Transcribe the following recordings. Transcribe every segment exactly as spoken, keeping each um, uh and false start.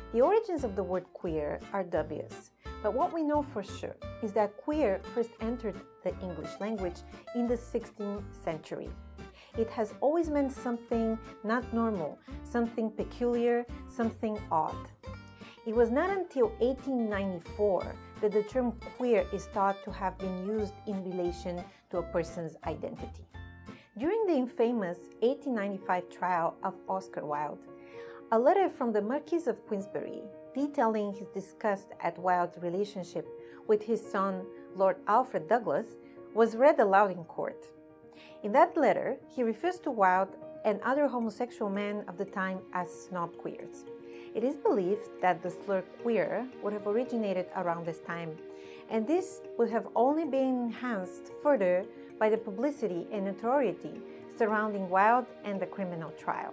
The origins of the word queer are dubious, but what we know for sure is that queer first entered the English language in the sixteenth century. It has always meant something not normal, something peculiar, something odd. It was not until eighteen ninety-four that the term queer is thought to have been used in relation to a person's identity. During the infamous eighteen ninety-five trial of Oscar Wilde, a letter from the Marquis of Queensberry detailing his disgust at Wilde's relationship with his son, Lord Alfred Douglas, was read aloud in court. In that letter, he refers to Wilde and other homosexual men of the time as snob queers. It is believed that the slur queer would have originated around this time, and this would have only been enhanced further by the publicity and notoriety surrounding Wilde and the criminal trial.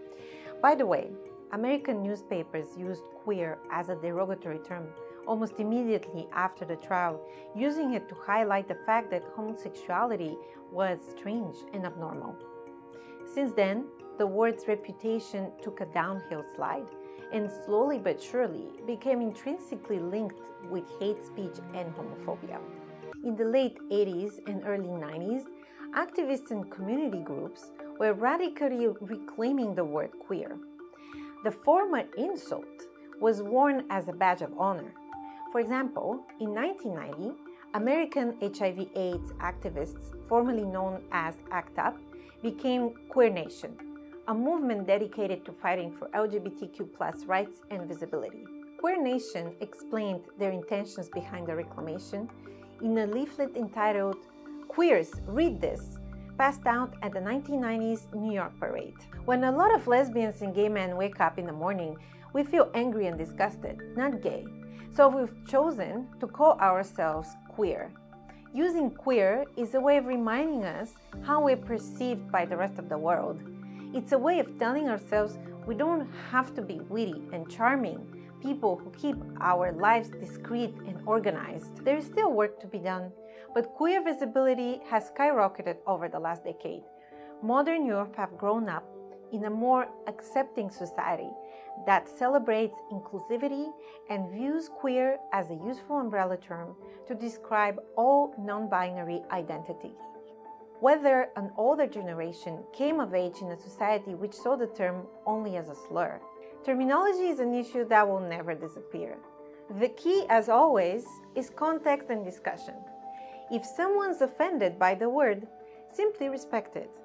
By the way, American newspapers used queer as a derogatory term almost immediately after the trial, using it to highlight the fact that homosexuality was strange and abnormal. Since then, the word's reputation took a downhill slide and slowly but surely became intrinsically linked with hate speech and homophobia. In the late eighties and early nineties, activists and community groups were radically reclaiming the word queer. The former insult was worn as a badge of honor. For example, in nineteen ninety, American H I V AIDS activists, formerly known as ACT UP, became Queer Nation, a movement dedicated to fighting for L G B T Q plus rights and visibility. Queer Nation explained their intentions behind the reclamation in a leaflet entitled "Queers, Read This," passed out at the nineteen nineties New York Parade. When a lot of lesbians and gay men wake up in the morning, we feel angry and disgusted, not gay. So we've chosen to call ourselves queer. Using queer is a way of reminding us how we're perceived by the rest of the world. It's a way of telling ourselves we don't have to be witty and charming, people who keep our lives discreet and organized. There is still work to be done, but queer visibility has skyrocketed over the last decade. Modern Europe have grown up in a more accepting society that celebrates inclusivity and views queer as a useful umbrella term to describe all non-binary identities. Whether an older generation came of age in a society which saw the term only as a slur, terminology is an issue that will never disappear. The key, as always, is context and discussion. If someone's offended by the word, simply respect it.